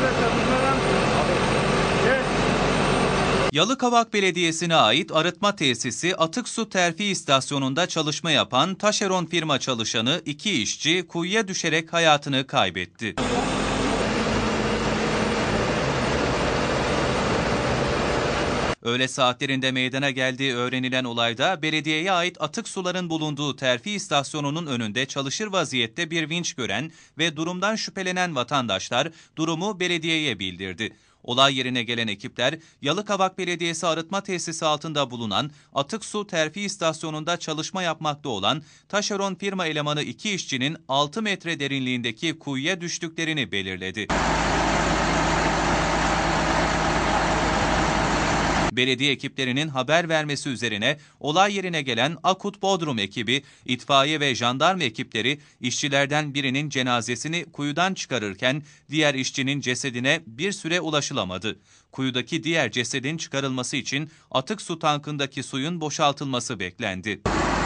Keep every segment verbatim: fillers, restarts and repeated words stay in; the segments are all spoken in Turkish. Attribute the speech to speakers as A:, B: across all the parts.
A: Yalıkavak Belediyesi'ne ait arıtma tesisi atık su terfi istasyonunda çalışma yapan taşeron firma çalışanı iki işçi kuyuya düşerek hayatını kaybetti. Öğle saatlerinde meydana geldiği öğrenilen olayda belediyeye ait atık suların bulunduğu terfi istasyonunun önünde çalışır vaziyette bir vinç gören ve durumdan şüphelenen vatandaşlar durumu belediyeye bildirdi. Olay yerine gelen ekipler, Yalıkavak Belediyesi arıtma tesisi altında bulunan atık su terfi istasyonunda çalışma yapmakta olan taşeron firma elemanı iki işçinin altı metre derinliğindeki kuyuya düştüklerini belirledi. Belediye ekiplerinin haber vermesi üzerine olay yerine gelen Akut Bodrum ekibi, itfaiye ve jandarma ekipleri işçilerden birinin cenazesini kuyudan çıkarırken diğer işçinin cesedine bir süre ulaşılamadı. Kuyudaki diğer cesedin çıkarılması için atık su tankındaki suyun boşaltılması beklendi.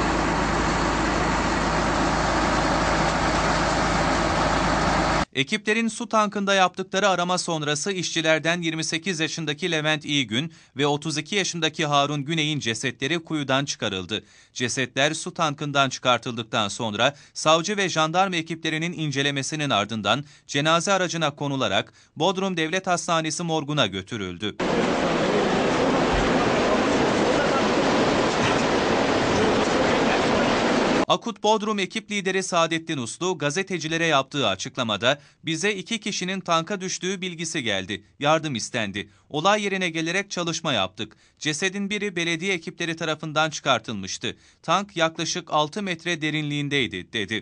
A: Ekiplerin su tankında yaptıkları arama sonrası işçilerden yirmi sekiz yaşındaki Levent İyigün ve otuz iki yaşındaki Harun Güney'in cesetleri kuyudan çıkarıldı. Cesetler su tankından çıkartıldıktan sonra savcı ve jandarma ekiplerinin incelemesinin ardından cenaze aracına konularak Bodrum Devlet Hastanesi morguna götürüldü. Akut Bodrum ekip lideri Saadettin Uslu gazetecilere yaptığı açıklamada bize iki kişinin tanka düştüğü bilgisi geldi. Yardım istendi. Olay yerine gelerek çalışma yaptık. Cesedin biri belediye ekipleri tarafından çıkartılmıştı. Tank yaklaşık altı metre derinliğindeydi, dedi.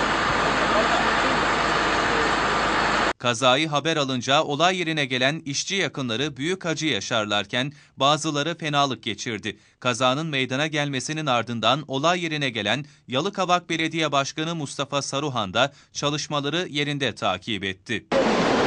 A: Kazayı haber alınca olay yerine gelen işçi yakınları büyük acı yaşarlarken bazıları fenalık geçirdi. Kazanın meydana gelmesinin ardından olay yerine gelen Yalıkavak Belediye Başkanı Mustafa Saruhan da çalışmaları yerinde takip etti.